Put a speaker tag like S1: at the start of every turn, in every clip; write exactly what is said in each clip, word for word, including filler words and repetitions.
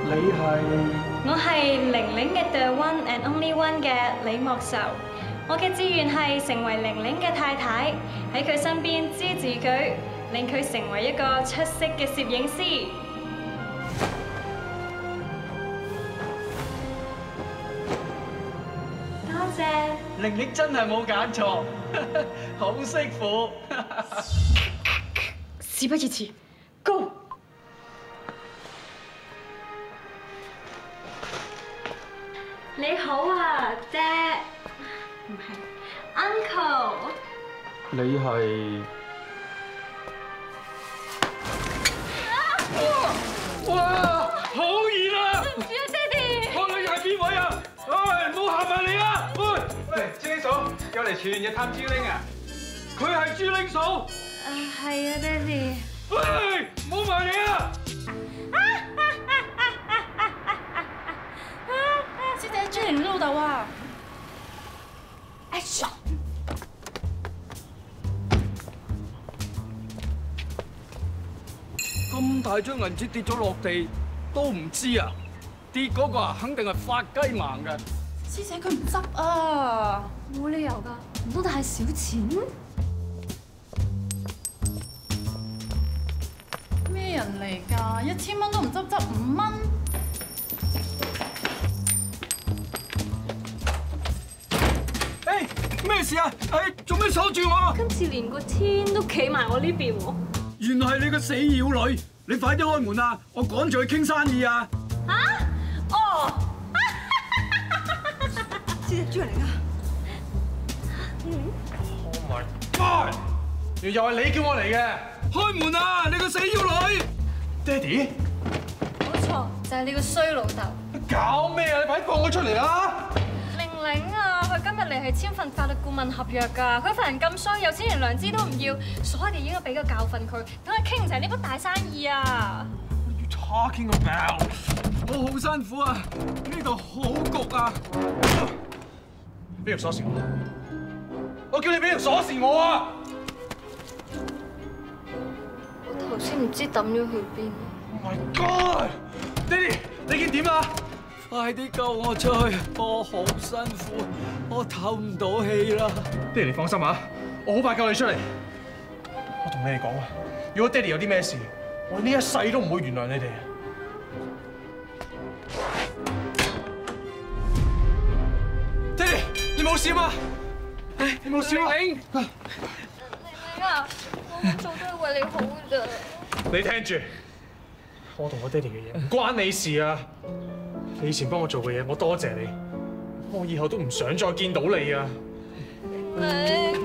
S1: 你係？
S2: 我係玲玲嘅 The One and Only One 嘅李莫愁。我嘅志願係成為玲玲嘅太太，喺佢身邊支持佢，令佢成為一個出色嘅攝影師。多謝。
S1: 玲玲真係冇揀錯，好識苦。
S2: 事不宜遲 ，Go！ 你好啊，爹。唔係 ，Uncle。
S1: 你係？哇！好熱啊！
S2: 對唔住啊，爹哋。
S1: 個女係邊位啊？唉，唔好行埋嚟啊！喂喂，朱玲嫂，又嚟全日探朱玲啊？佢係朱玲嫂。
S2: 誒係啊，爹哋。
S1: 喂，唔好埋嚟啊！
S2: 師姐，朱玲老豆啊！
S1: 咁大張銀紙跌咗落地都唔知啊！跌嗰個啊，肯定係發雞盲嘅。
S3: 師姐佢唔執啊，
S2: 冇理由㗎，唔通太少錢？
S3: 咩人嚟㗎？一千蚊都唔執，執五蚊。
S1: 誒，咩事啊？誒，做咩鎖住我啊？
S2: 今次連個天都企埋我呢邊喎！
S1: 原來係你個死妖女！你快啲開門啊！我趕住去傾生意啊！
S2: 啊？哦！
S3: 師姐朱嚟㗎。
S1: Oh my God！ 又又係你叫我嚟嘅！開門啊！你個死妖女！爹哋？
S2: 冇錯，就係你個衰老豆。
S1: 搞咩啊？你快啲放我出嚟啦！
S2: 玲玲啊，佢今日嚟係簽份法律顧問合約㗎。佢份人咁衰，有錢連良知都唔要，所以應該俾個教訓佢，等佢傾唔成呢筆大生意啊
S1: What are you talking about？ 我好辛苦啊，呢度好焗啊！邊條鎖匙我？我叫你俾條鎖匙我啊！
S2: 我頭先唔知抌咗去邊。
S1: Oh my God！ 爹哋，你見點啊？快啲救我出去！我好辛苦，我唞唔到氣啦。爹哋，你放心啊，我好快救你出嚟。我同你哋講啊，如果爹哋有啲咩事，我呢一世都唔會原諒你哋。爹哋，你冇事嘛？唉，你冇事嘛？玲玲
S2: 啊，我做都係為你好㗎咋。
S1: 你聽住，我同我爹哋嘅嘢唔關你事啊！你以前幫我做嘅嘢，我多謝你。我以後都唔想再見到你啊！
S2: 玲，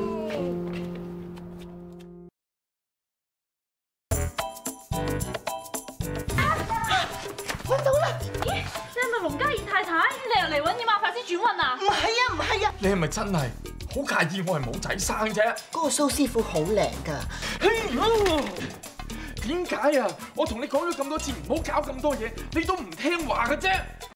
S3: 揾到啦！
S2: 咦，你係咪龍嘉怡太太？你又嚟揾嘢麻煩先轉運啊？
S3: 唔係啊，唔係啊，
S1: 你係咪真係好介意我係冇仔生啫？
S3: 嗰個蘇師傅好靚㗎。
S1: 點解啊？我同你講咗咁多次唔好搞咁多嘢，你都唔聽話嘅啫！